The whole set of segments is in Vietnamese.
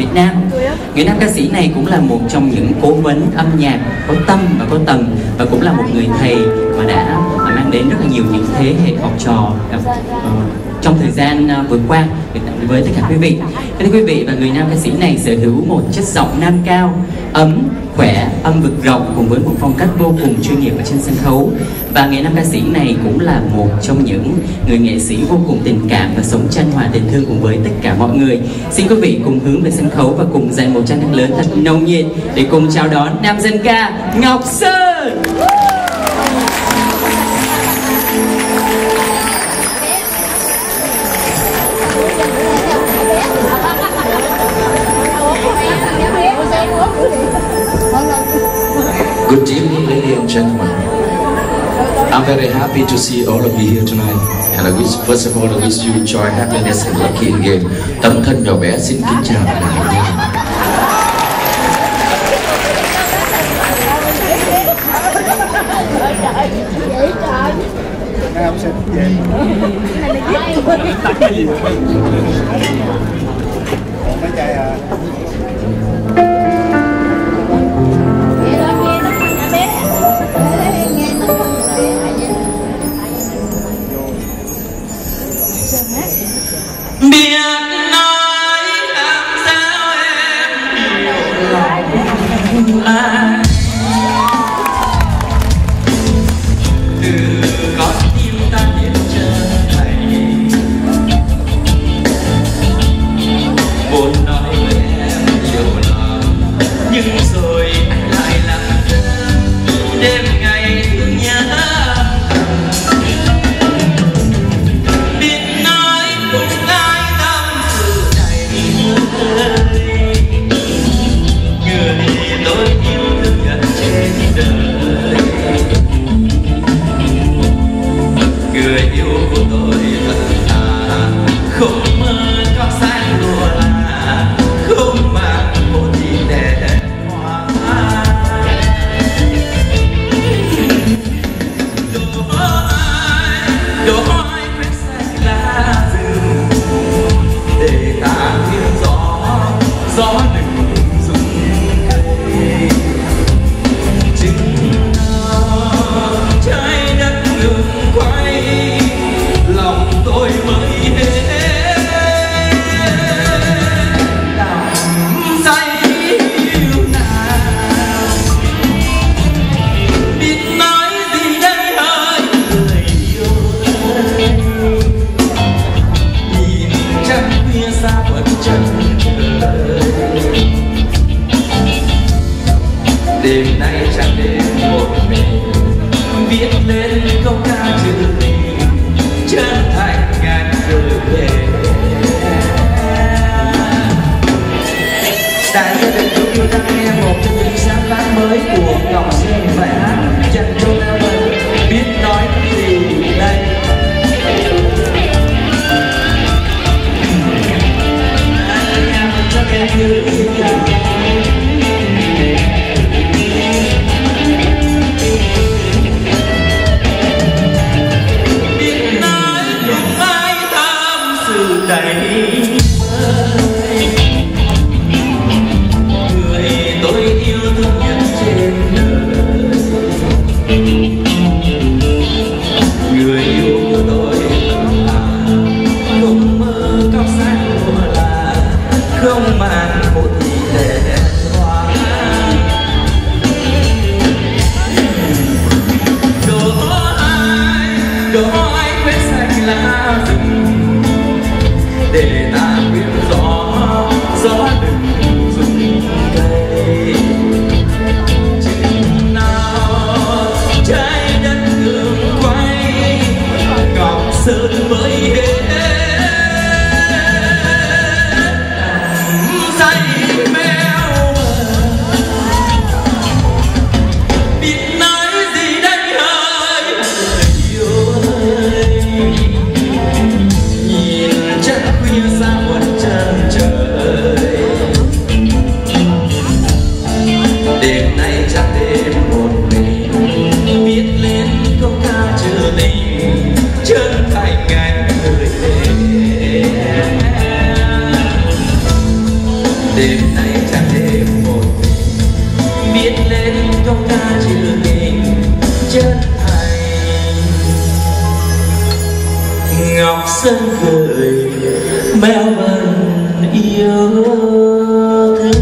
Việt Nam. Người nam ca sĩ này cũng là một trong những cố vấn âm nhạc có tâm và có tầm, và cũng là một người thầy mà đã mang đến rất là nhiều những thế hệ học trò trong thời gian vừa qua với tất cả quý vị. Thưa quý vị, và người nam ca sĩ này sở hữu một chất giọng nam cao, ấm, khỏe, âm vực rộng cùng với một phong cách vô cùng chuyên nghiệp ở trên sân khấu. Và người nam ca sĩ này cũng là một trong những người nghệ sĩ vô cùng tình cảm và sống chan hòa tình thương cùng với tất cả mọi người. Xin quý vị cùng hướng về sân khấu và cùng dành một tràng lớn thật nồng nhiệt để cùng chào đón nam dân ca Ngọc Sơn. Good evening, ladies and gentlemen. I'm very happy to see all of you here tonight. And I wish, first of all, I wish you joy, happiness, and lucky again. Tấm thân nhỏ bé xin kính chào tất cả mọi người. Biết nói làm sao em hiểu lòng ai, từ con tim ta đến trở thành muốn nói với em nhiều lòng, nhưng rồi anh lại làm đêm ngày thương nhớ. Người yêu của tôi thật thà, không mơ có sáng lùa là không mang một gì để hoa. Đôi quét xanh lá rừng để ta tiếng gió đừng rung cây. Chừng nào trái đất ngừng quay, lòng tôi mới hết say yêu nào. Biết nói gì đây hỡi người yêu ơi, nhìn trăng khuya xa vẫn chân trời. Đêm nay chẳng đêm một mình viết lên câu ca trữ tình chân thành ngàn gửi về. Đại gia đình chúng tôi đang nghe một trong những sáng tác mới của Ngọc Sơn, bài hát dành cho Melbourne, biết nói gì đây. Anh em cho em như thế nào. Người tôi yêu thương nhất trên đời, người yêu của tôi là không mơ cao sang lùa là không mang một gì để hoa. Đôi quét xanh lá rừng để ta quyến gió đừng rung cây. Chừng nào trái đất ngừng quay, Ngọc Sơn mới hết say mèo. Biết nói gì đây hỡi người yêu ơi, nhìn chân khuya xa vẫn chân trời. Đêm nay chẳng đêm một mình viết lên câu ca trữ tình chân thành anh gửi về. đêm nay chẳng đêm một viết lên câu ca trữ tình chân thành. Ngọc Sơn cười méo vần yêu thương.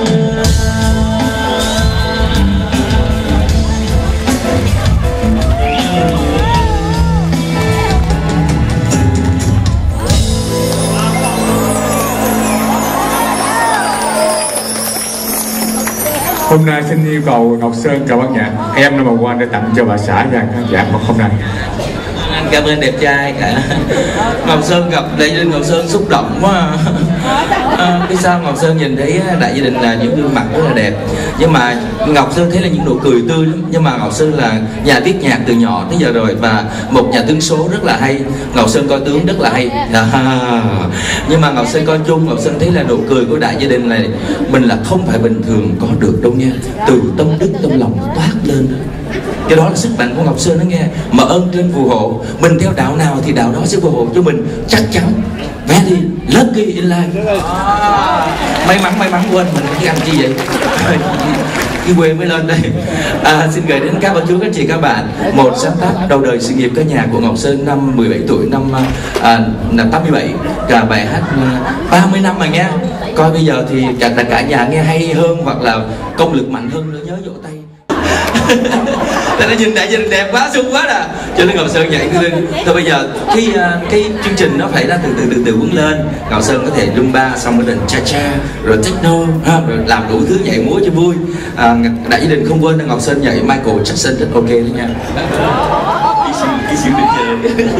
Hôm nay xin yêu cầu Ngọc Sơn chào ban nhạc Em Number One để tặng cho bà xã và khán giả một hôm nay. Anh cảm ơn đẹp trai cả. Ngọc Sơn gặp Đại Gia Đình Ngọc Sơn xúc động quá. Biết sao Ngọc Sơn nhìn thấy Đại Gia Đình là những gương mặt rất là đẹp, nhưng mà Ngọc Sơn thấy là những nụ cười tươi lắm. Nhưng mà Ngọc Sơn là nhà viết nhạc từ nhỏ tới giờ rồi và một nhà tướng số rất là hay. Ngọc Sơn coi tướng rất là hay. Nhưng mà Ngọc Sơn coi chung, Ngọc Sơn thấy là nụ cười của Đại Gia Đình này mình là không phải bình thường có được đâu nha. Từ tâm đức tâm lòng toát lên. Cái đó là sức mạnh của Ngọc Sơn đó nghe. Mà ơn trên phù hộ, mình theo đạo nào thì đạo đó sẽ phù hộ cho mình chắc chắn. Very lucky in life. May mắn quên mình cái anh chi vậy. Cái quê mới lên đây. Xin gửi đến các bà chú các chị các bạn một sáng tác đầu đời sự nghiệp ca nhạc của Ngọc Sơn năm 17 tuổi năm 87. Cả bài hát 30 năm mà nghe. Coi bây giờ thì cả nhà nghe hay hơn hoặc là công lực mạnh hơn nữa, nhớ vỗ tay. Tại nó nhìn Đại Gia Đình đẹp quá, sung quá à. Cho nên Ngọc Sơn nhảy lên. Thôi bây giờ cái chương trình nó phải là từ quấn lên. Ngọc Sơn có thể rumba xong rồi định cha cha rồi techno rồi làm đủ thứ nhảy múa cho vui. Đại Gia Đình không quên là Ngọc Sơn nhảy Michael Jackson rất ok đấy nha. Cái xíu được chơi.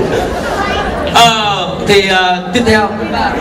Thì tiếp theo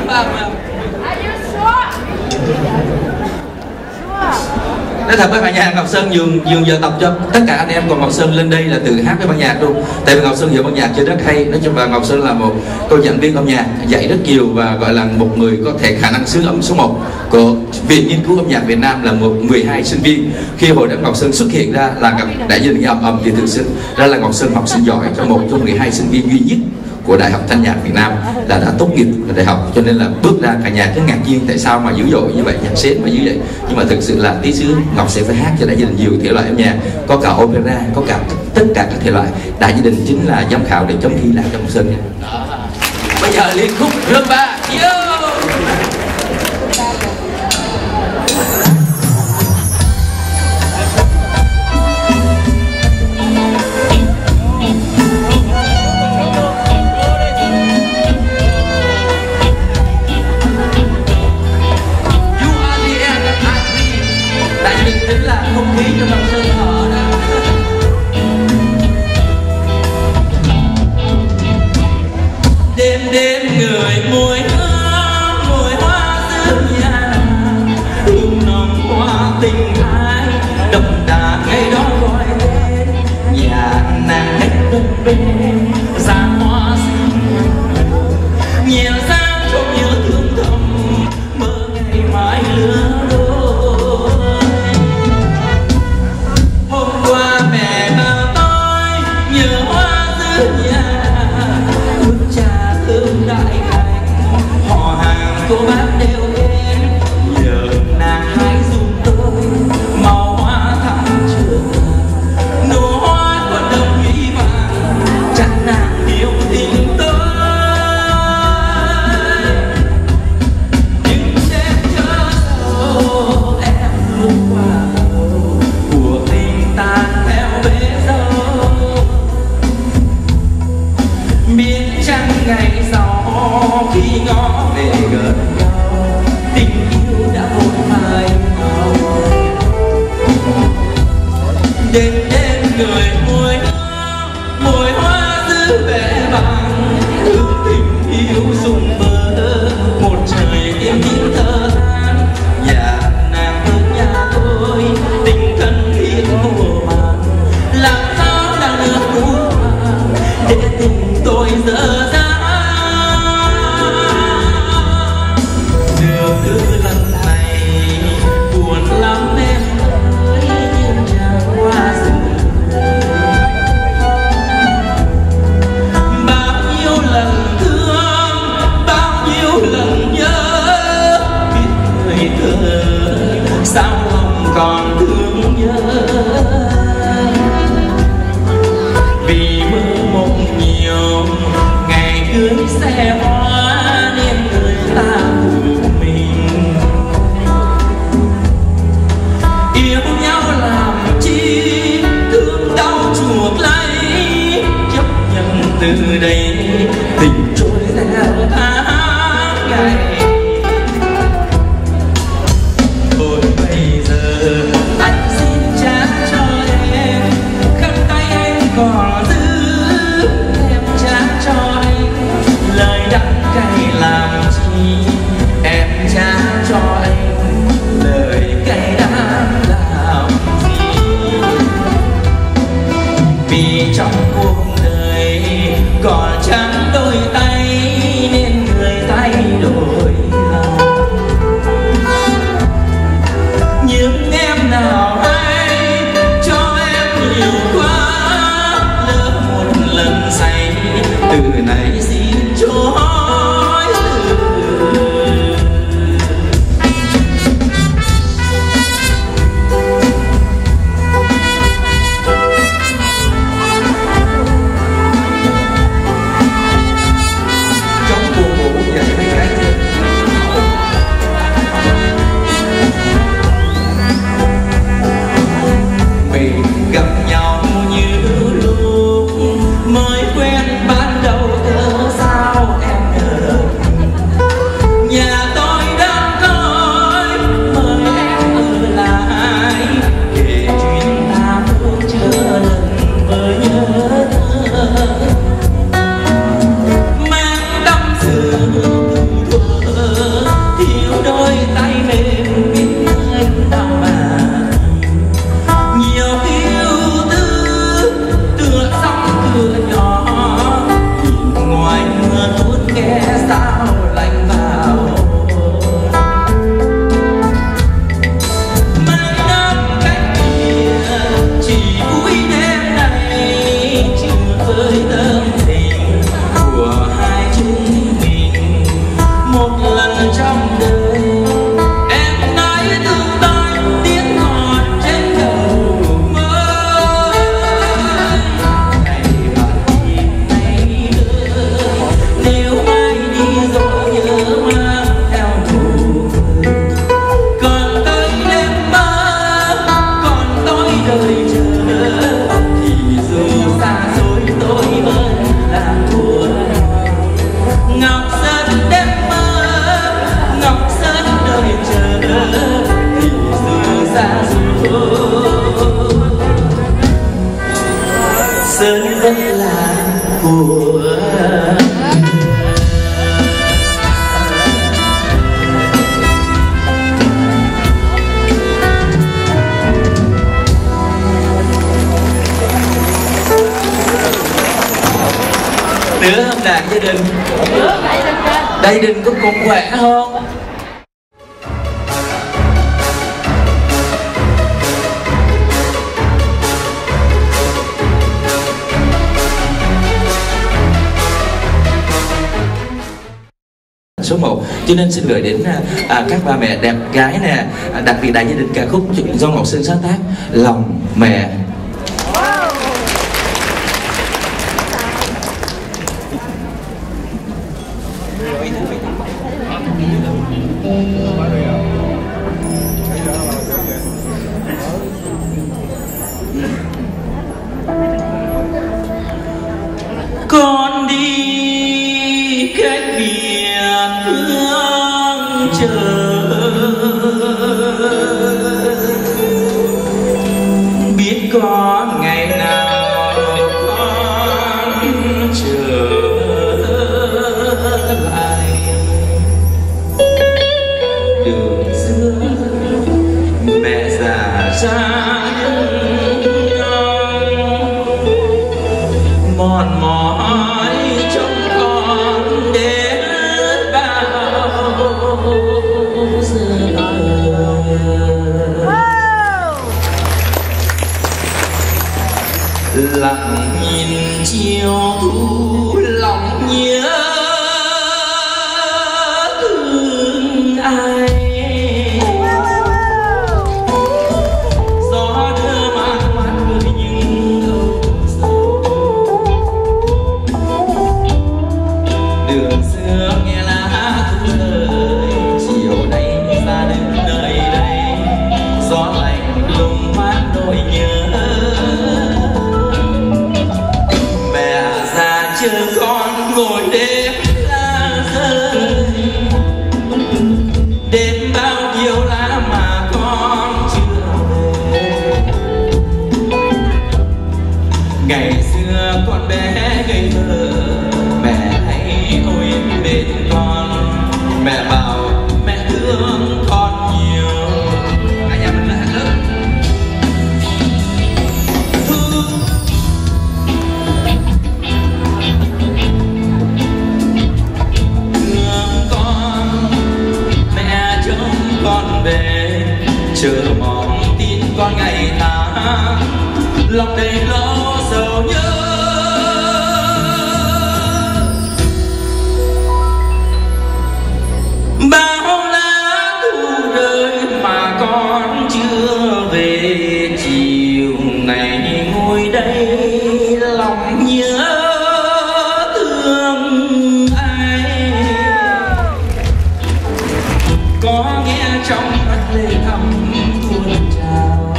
nói thật với ban nhạc Ngọc Sơn nhường giờ tập cho tất cả anh em, còn Ngọc Sơn lên đây là tự hát với ban nhạc luôn. Tại vì Ngọc Sơn hiểu ban nhạc chơi rất hay. Nói chung là Ngọc Sơn là một cô giảng viên âm nhạc, dạy rất nhiều và gọi là một người có thể khả năng xứ âm số 1 của Viện Nghiên cứu âm nhạc Việt Nam, là một 12 sinh viên. Khi hồi đó Ngọc Sơn xuất hiện ra là gặp Đại Gia Đình ầm thì thực sự ra là Ngọc Sơn học sinh giỏi cho một trong 12 sinh viên duy nhất của Đại học Thanh nhạc Việt Nam là đã tốt nghiệp đại học, cho nên là bước ra cả nhà cứ ngạc nhiên tại sao mà dữ dội như vậy, nhạc sến mà như vậy. Nhưng mà thực sự là tí xíu Ngọc sẽ phải hát cho Đại Gia Đình nhiều thể loại âm nhạc, có cả opera, có cả tất cả các thể loại. Đại Gia Đình chính là giám khảo để chấm thi lại cho Ngọc Sơn nha. Bây giờ liên khúc rumba yo. Chính là không khí cho Ngọc Sơn thở đó. Đêm đêm người mùi hoa giữa nhà, hương nồng hoa tình ai đậm đà ngày đó gọi tên nhà nàng hết đất bên ra hoa xinh nhiều dáng trong nhớ thương thầm mơ ngày mai lứa đôi. Cô bác đều đến nhờ nàng hãy giúp tôi màu hoa thắm trường nụ hoa còn đồng ý vàng chắc nàng yêu tình tôi. Nhưng đêm chớ sầu em luôn qua cuộc tình tan theo bể dâu biết chăng ngày sau khi ngó về gần nhau tình yêu đã vội phai màu. Đêm đêm người mùi hoa giữ vẻ vàng hương tình yêu rụng bờ một trời im những thơ than nhà nàng hơn nhà tôi tình thân thiết mùa màng làm sao đang nước cũ để tình tôi dở dang. Thơ sao lòng còn thương nhớ. Vì mơ mộng nhiều ngày cưới xe hoa nên người ta phụ mình. Yêu nhau làm chi thương đau chuộc lấy, chấp nhận từ đây tình trôi theo tháng ngày. Thôi bây giờ anh xin trả cho em khăn tay anh còn giữ, em trả cho anh lời đắng cay làm chi, em trả cho anh lời cay đắng làm gì. Vì trong cuộc đời còn chẳng đôi tay nên người thay đổi lòng. Nhưng em nào hay cho em nhiều quá, lỡ một lần say từ nay xin chối từ. Trong buồn ngủ dậy mấy cái mình gặp nhau như lúc mới quen ban đầu, cớ sao em ngờ. Nhà tôi đang nói mời em ở lại, kể chuyện ta thương chờ lần mơ nhớ thơ. Mang tâm sự từ thuở, thiếu đôi tay mềm biết anh nào mà. Nhiều yêu tư tựa sóng cửa nhỏ, nhìn ngoài mưa tuôn nghe sao lạnh vào. Mấy năm cách kia chỉ vui đêm này, chưa với tâm tình của hai chúng mình. Một lần trong đời em nói thương tôi tiếng ngọt trên đầu môi. Ngày bạn nhìn ngày ơi, nếu mai đi rồi nhớ mang theo nụ cười. Còn tôi đêm mơ, còn tôi đợi chờ, thì dù xa xôi tôi vẫn làm buồn. Ngọc Sơn đêm mơ, Ngọc Sơn đợi chờ, thì dù xa xôi Sơn vẫn là của. Nữa không đàn gia đình? Gia đình có cùng khỏe không? Số 1, cho nên xin gửi đến các bà mẹ đẹp gái nè, đặc biệt đại gia đình ca khúc do Ngọc Sơn sáng tác Lòng Mẹ. Con đi cách biệt hương chờ, biết có ngày nào con trở lại. Đường xưa mẹ già ra mòn mỏi trong con đến bao giờ. Lặng nhìn chiều thu lòng nhớ thương ai. chờ mong tin con ngày tháng, lòng đầy lo sầu nhớ. Bao lá thu đời mà con chưa về, chiều này ngồi đây lòng nhớ thương ai. Có nghe trong mắt lệ thầm tuôn trào,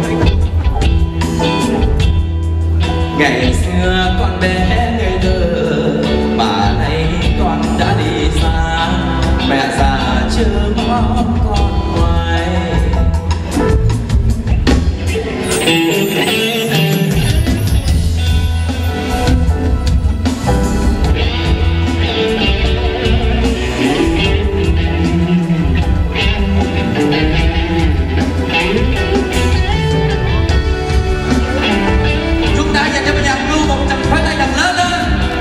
ngày xưa con bé ngây thơ mà nay con đã đi xa, mẹ già chưa mong con hoài. Chúng ta dành cho ban nhạc Blue một tràng pháo tay thật lớn lên.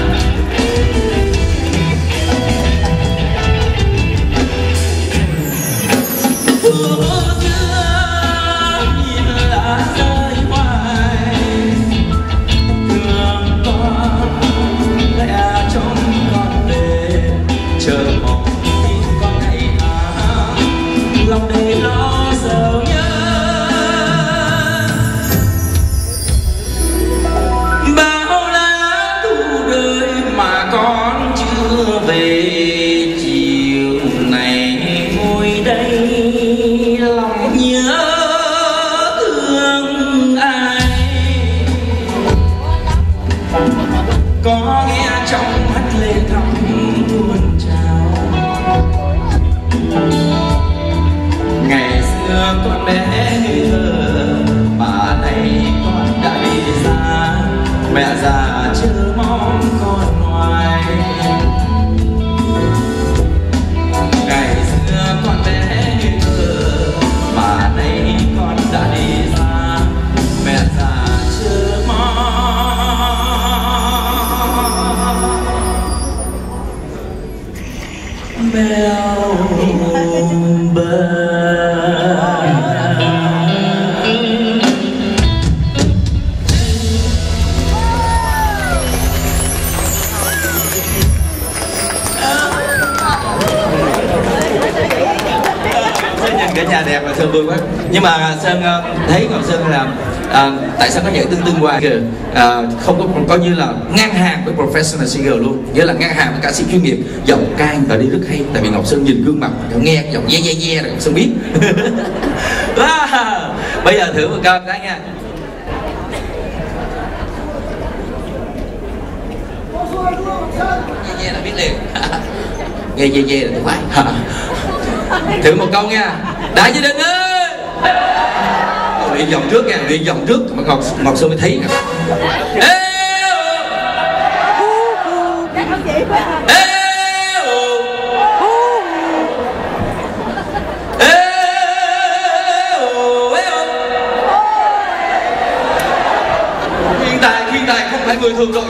Về chiều này ngồi đây lòng nhớ thương ai. Có nghe trong mắt lệ thầm tuôn trào, ngày xưa con bé ngây thơ mà nay con đã đi xa, mẹ già chưa mong con hoài. Ngày xưa con bé ngây thơ mà nay con đã đi xa, mẹ già chưa mong bèo bờ. Cả nhà đẹp và Sơn vui quá. Nhưng mà Sơn thấy Ngọc Sơn là tại sao có nhảy tương hoài kìa, không có như là ngang hàng với professional singer luôn, nghĩa là ngang hàng với ca sĩ chuyên nghiệp. Giọng ca người ta đi rất hay, tại vì Ngọc Sơn nhìn gương mặt nghe giọng yeah là Ngọc Sơn biết. Bây giờ thử một câu cái nha. Yeah là biết liền. Nghe là tôi phải. Thử một câu nha. Đại gia đình ơi, luyện vòng trước nha, luyện vòng trước mà Ngọc Sơn mới thấy nè. Thiên tài không phải người thường rồi.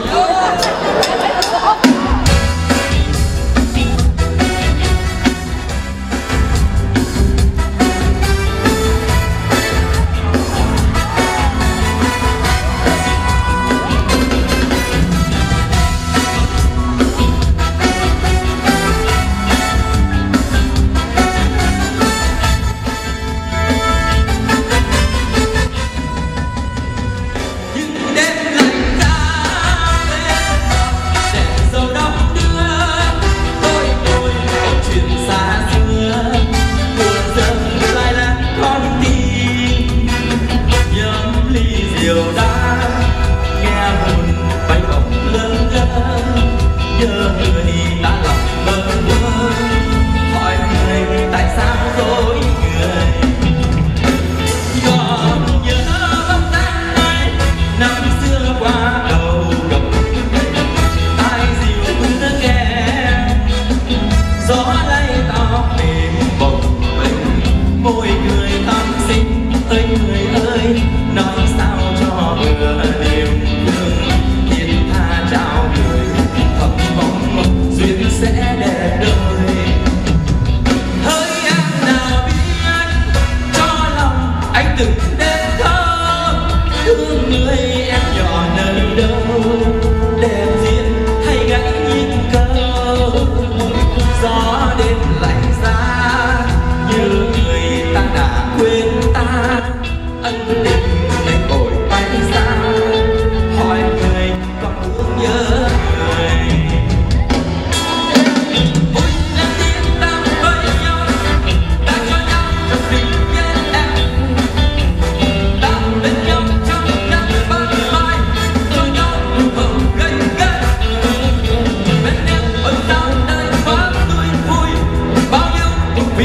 Hãy subscribe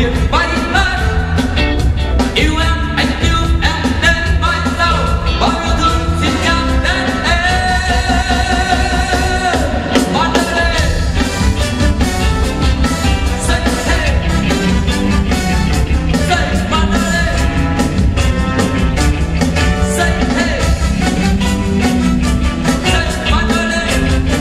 biển bay hết. Yêu em, anh yêu em đến mãi sau, bao yêu thương xin nhắc đến em. Mandalay, say hey, say Mandalay, say hey, say Mandalay.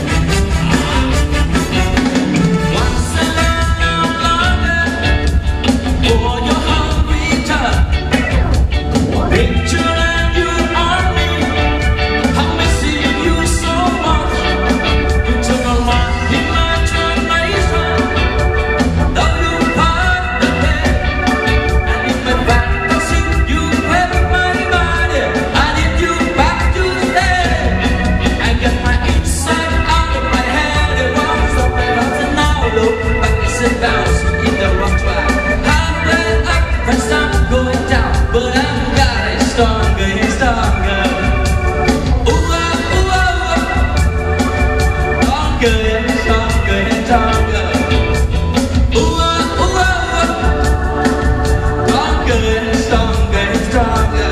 Once a long, long for your hungry touch. Picture and you are me. I'm missing you so much. You took on my imagination. Though you part the day, and in my fantasy you have my body. I need you back to stay. I get my inside out of my head. It runs up and up and now look back as it bounces in the rock track. Halfway up and start going down, but I'm getting stronger and stronger. Ooh ah, ooh ah, stronger and stronger and stronger. Ooh ah, ooh ah, stronger and stronger and stronger.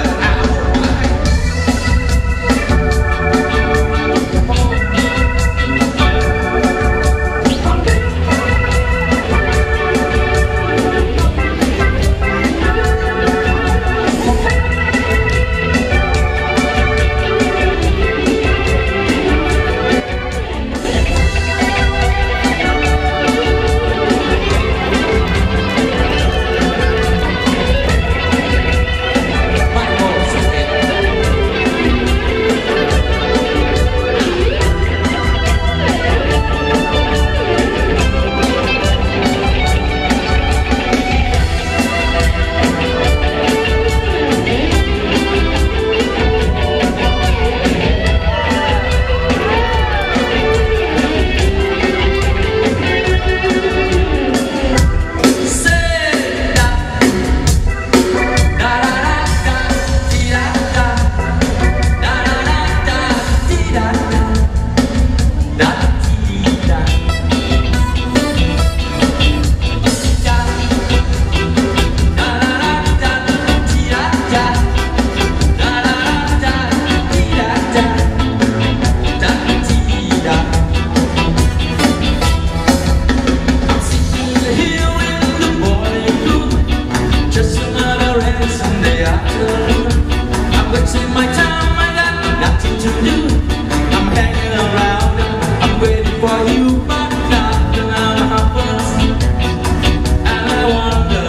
Just another random day afternoon. I'm wasting my time, I got nothing to do. I'm hanging around, I'm waiting for you, but nothing ever happens. And I wonder,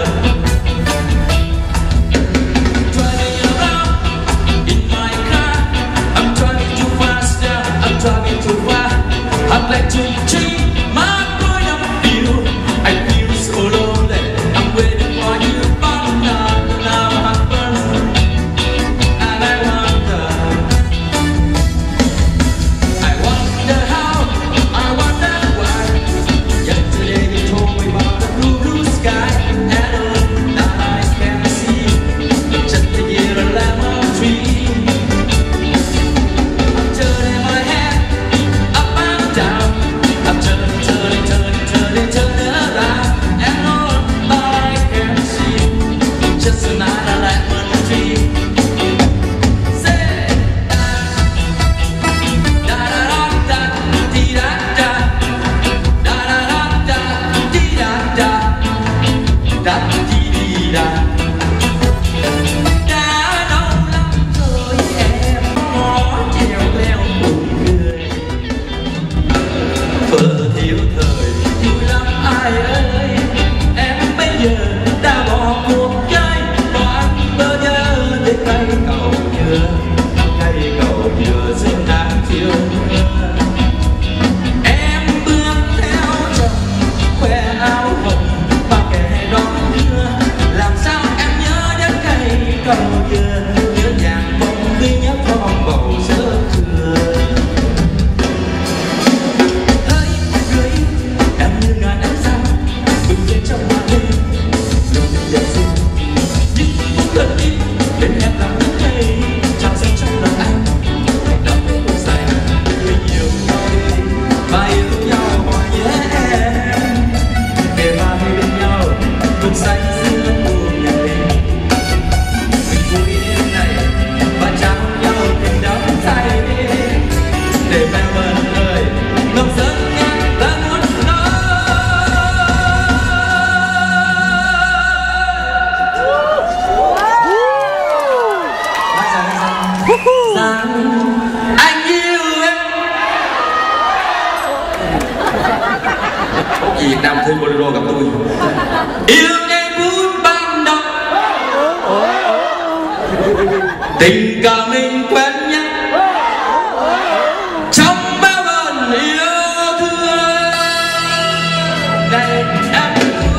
driving around in my car, I'm driving too fast, I'm driving too far. I'd like to change my point of view. I feel so lonely, I'm waiting for you, but nothing ever happens. buồn ngày mình vui đêm này và trao nhau tình đắm say để em bật lời Ngọc Sơn nghe ta muốn nói rằng anh yêu em. Việt Nam Thư Bolero gặp tôi yêu em phút ban đầu tình cảm mình quen nhau trong bao lần yêu thương này em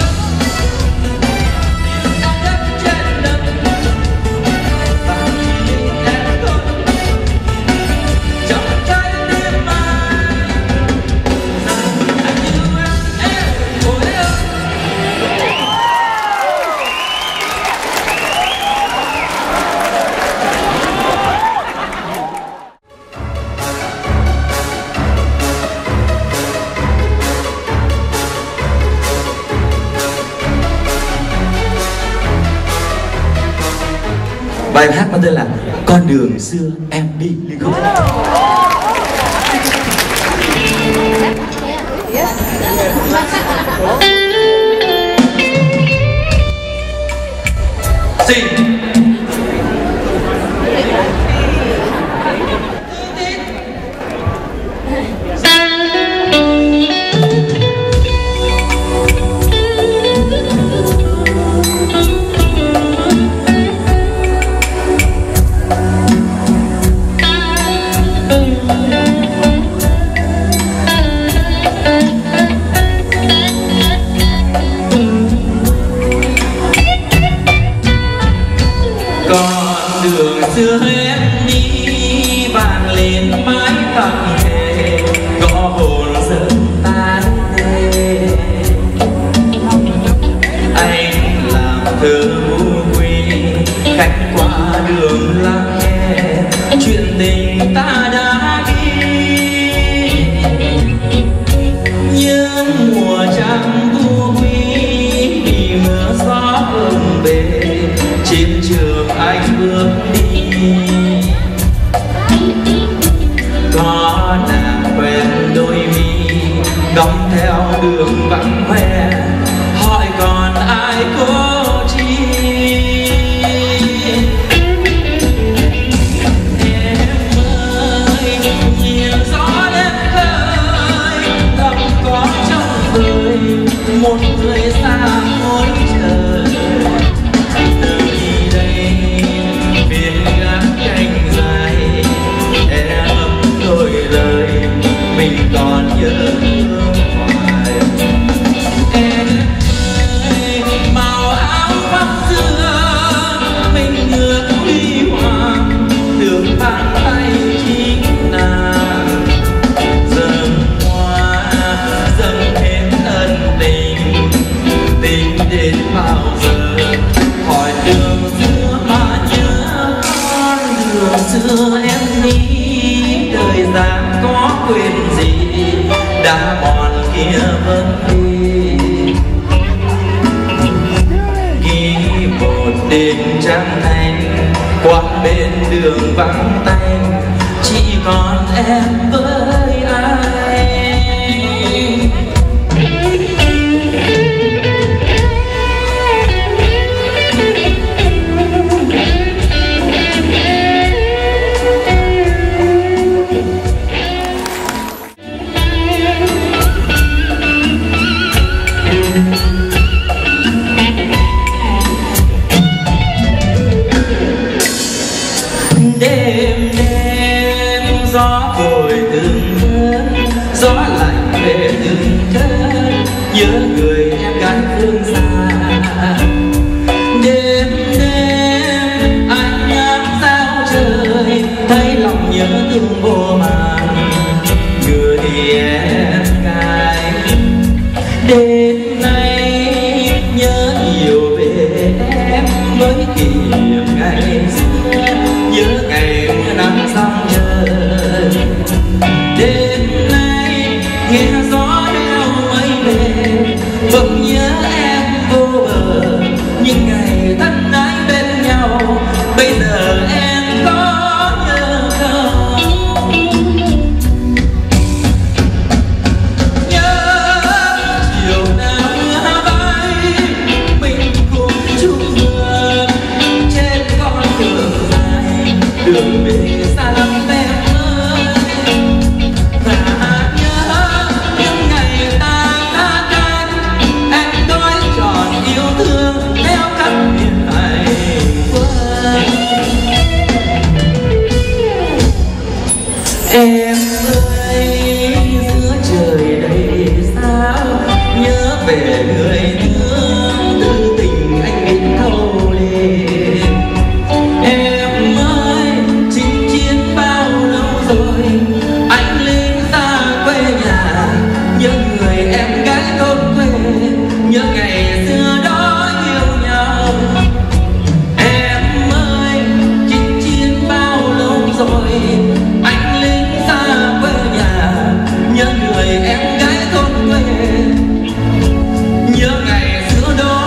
bài hát có tên là Con đường xưa em đi liên khúc. Xin xưa em đi vàng lên mái tóc thề gõ hồn dần tan đê anh làm thơ ngu quê khách qua đường lắng nghe chuyện tình ta đã đi những mùa trăng vu quy vì mưa gió bồng bề trên trường anh bước đi có nàng quen đôi mi đong theo đường vắng hoe hỏi còn ai cô chi em ơi nhìn gió lên khơi lòng có trong đời một người xa mối trời mình còn nhớ hoài em ơi màu áo bắc xưa mình ngược huy hoàng đường bàn tay chính nàng dâng hoa dâng hết ân tình tình đến bao giờ hỏi đường xưa mà nhớ con đường xưa em đi đời gian có quên gì đã mòn kia vẫn đi ghi một đêm trăng thanh qua bên đường vắng tanh chỉ còn em với ai đêm đêm gió thổi từng cơn gió lạnh về từng cơn nhớ người em gái phương xa đêm đêm anh ngắm sao trời thấy lòng nhớ thương vô màn người em gái đêm nay nhớ nhiều về em với kỷ niệm ngày xưa nhớ ngày mưa nắng sóng trời đêm nay nghe gió đeo mây về vẫn nhớ em vô bờ nhưng lên. Em ơi, chinh chiến bao lâu rồi, anh lính xa quê nhà, nhớ người em gái thôn quê, nhớ ngày xưa đó yêu nhau. Em ơi, chinh chiến bao lâu rồi, anh lính xa quê nhà, nhớ người em gái thôn quê, nhớ ngày xưa đó.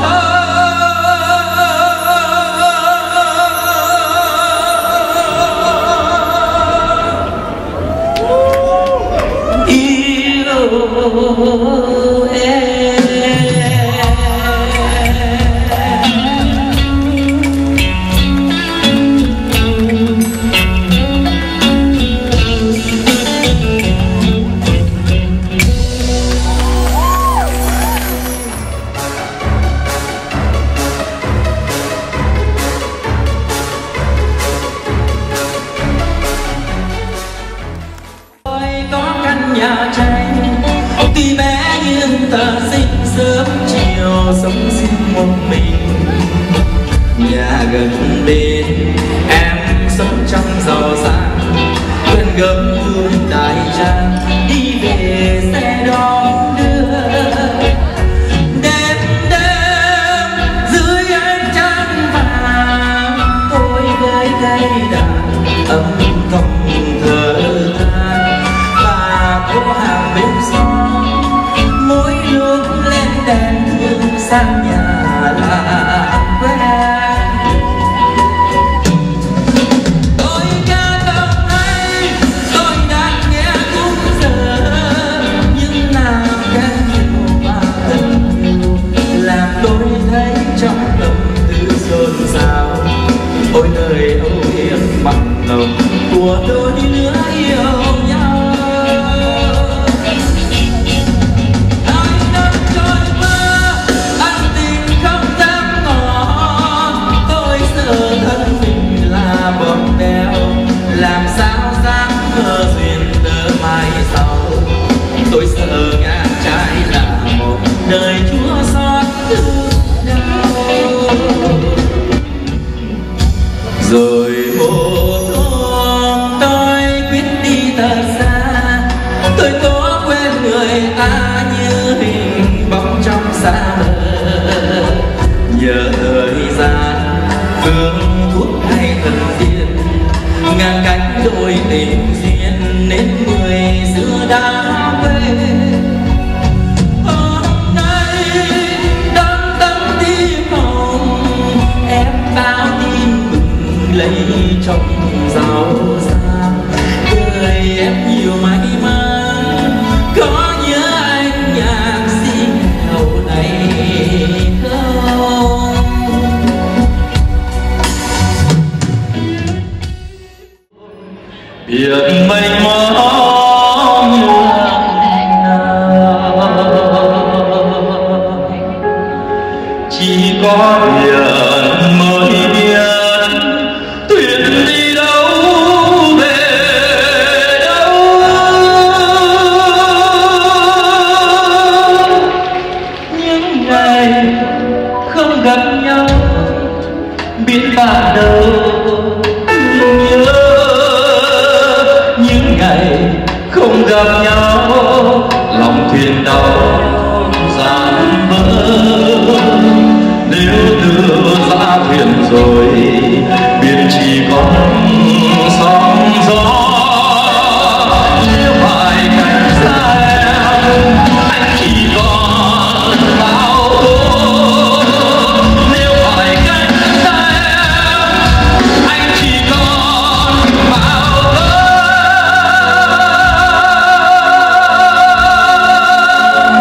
Nhà tranh tuy bé nhưng ta sinh sớm chiều sống riêng một mình. Nhà gần bên em sống trong giàu sang, quen gấm hương đại trang đi về xe đón đưa. Đêm đêm dưới ánh trăng vàng, tôi với cây đàn âm thầm thở than. Cô hàng bếp gió mỗi lúc lên đèn thương sang nhà là quen. Tôi ca tông ấy tôi đang nghe khúc giờ, nhưng nào kém nhiều mà thân nhiều, làm tôi thấy trong lòng tư dồn dào. Ôi đời âu yếm bằng lòng của đôi lứa yêu nhau. Làm sao dám mơ duyên tơ mai sau, tôi sợ ngàn trai là một đời chúa xót thương đau. Rồi một hôm tôi quyết đi thật xa, tôi có quên người ta như hình bóng trong xa mờ. Nhờ thời gian phương thuốc hay thần tiên, ngàn cánh đôi tình duyên nên người xưa đã quên. Hôm nay đón tấm tim hồng, em bao tin mừng lấy trong giàu sang. Đời em nhiều may mắn có nhớ anh nhạc sĩ hậu này không? Biển mênh mông chỉ có biển mới biết thuyền đi đâu về đâu. Những ngày không gặp nhau biết ban đầu nhớ, những ngày không gặp nhau lòng thuyền đau dạn vỡ. Nếu đưa ra thuyền rồi biển chỉ còn sóng gió. Nếu phải cách xa em anh chỉ còn bao tố. Nếu phải cách xa em anh chỉ còn bao tố.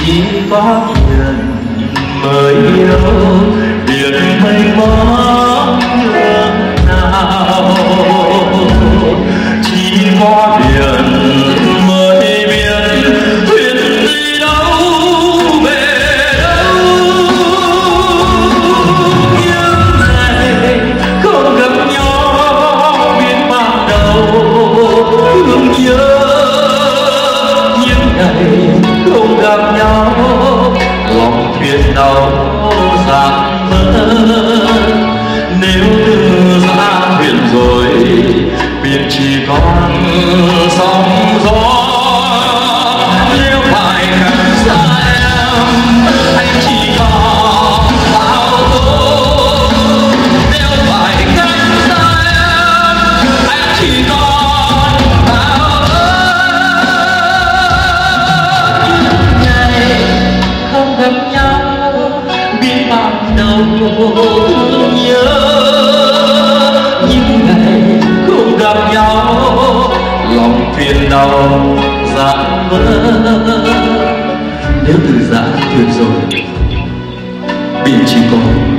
chỉ có duyên mới yêu biển mênh mông hương nào, chỉ có biển mới biết thuyền đi đâu về đâu. Những ngày không gặp nhau biết ban đầu thương nhớ, những ngày không gặp nhau lòng thuyền đau dạt vỡ. Nếu từ xa thuyền rồi biển chỉ còn sóng gió. Nếu phải cách xa em anh chỉ còn bao tố. Nếu phải cách xa em anh chỉ còn bao tố. Những ngày không gặp nhau biết ban đầu thương nhớ, những ngày không gặp nhau lòng thuyền đau dạt vỡ. Nếu từ giã thuyền rồi biển chỉ còn